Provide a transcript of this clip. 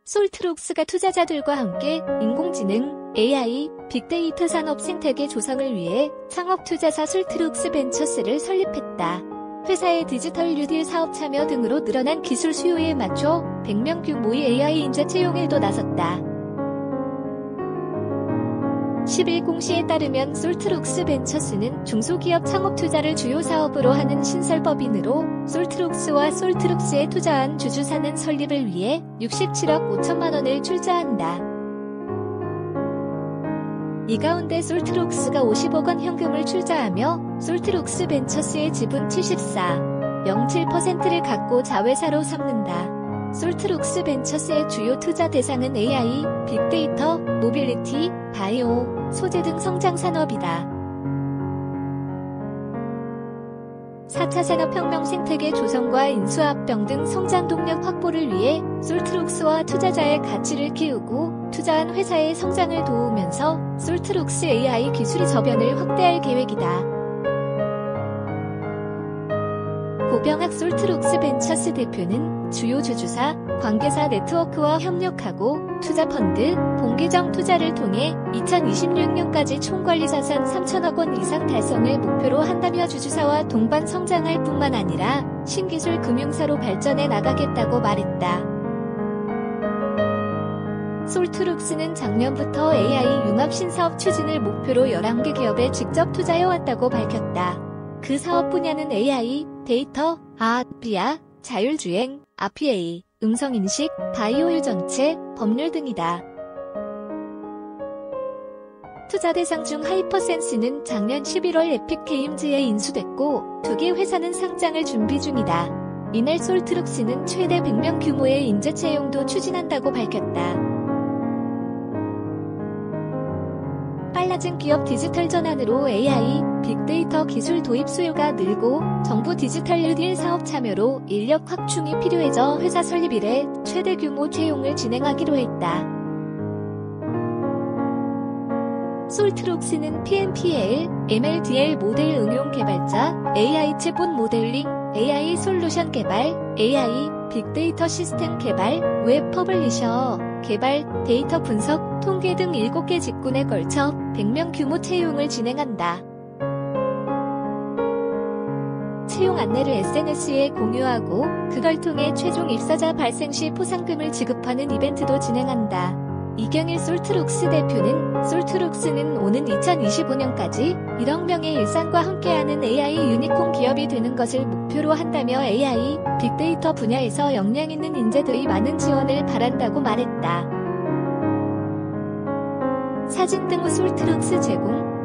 솔트록스가 투자자들과 함께 인공지능, AI, 빅데이터 산업 생태계 조성을 위해 창업투자사 솔트록스 벤처스를 설립했다. 회사의 디지털 뉴딜 사업 참여 등으로 늘어난 기술 수요에 맞춰 100명 규모의 AI 인재 채용에도 나섰다. 10일 공시에 따르면 솔트록스 벤처스는 중소기업 창업투자를 주요 사업으로 하는 신설법인으로 솔트록스와 솔트록스에 투자한 주주사는 설립을 위해 67억 5천만 원을 출자한다. 이 가운데 솔트록스가 50억 원 현금을 출자하며 솔트록스 벤처스의 지분 74.07%를 갖고 자회사로 삼는다. 솔트록스 벤처스의 주요 투자 대상은 AI, 빅데이터, 모빌리티, 바이오, 소재 등 성장 산업이다. 4차 산업혁명 생태계 조성과 인수합병 등 성장 동력 확보를 위해 솔트록스와 투자자의 가치를 키우고 투자한 회사의 성장을 도우면서 솔트록스 AI 기술의 저변을 확대할 계획이다. 고병학 솔트록스 벤처스 대표는 주요 주주사, 관계사 네트워크와 협력하고 투자펀드, 본계정 투자를 통해 2026년까지 총관리자산 3천억 원 이상 달성을 목표로 한다며 주주사와 동반 성장할 뿐만 아니라 신기술 금융사로 발전해 나가겠다고 말했다. 솔트록스는 작년부터 AI 융합 신사업 추진을 목표로 11개 기업에 직접 투자해왔다고 밝혔다. 그 사업 분야는 AI, 데이터, 비아, 자율주행, RPA, 음성인식, 바이오 유전체, 법률 등이다. 투자 대상 중 하이퍼센스는 작년 11월 에픽게임즈에 인수됐고 2개 회사는 상장을 준비 중이다. 이날 솔트록스는 최대 100명 규모의 인재 채용도 추진한다고 밝혔다. 빨라진 기업 디지털 전환으로 AI, 빅데이터 기술 도입 수요가 늘고 정부 디지털 뉴딜 사업 참여로 인력 확충이 필요해져 회사 설립 이래 최대 규모 채용을 진행하기로 했다. 솔트록스는 PNPL, MLDL 모델 응용 개발자, AI 챗봇 모델링, AI 솔루션 개발, AI, 빅데이터 시스템 개발, 웹 퍼블리셔, 개발, 데이터 분석, 통계 등 7개 직군에 걸쳐 100명 규모 채용을 진행한다. 채용 안내를 SNS에 공유하고 그걸 통해 최종 입사자 발생 시 포상금을 지급하는 이벤트도 진행한다. 이경일 솔트록스 대표는 솔트록스는 오는 2025년까지 1억 명의 일상과 함께하는 AI 유니콘 기업이 되는 것을 목표로 한다며 AI, 빅데이터 분야에서 역량 있는 인재들이 많은 지원을 바란다고 말했다. 사진 등 솔트록스 제공